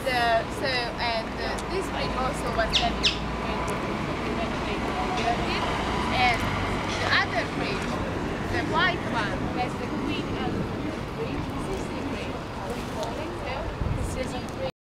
this bridge also was then when they built it, and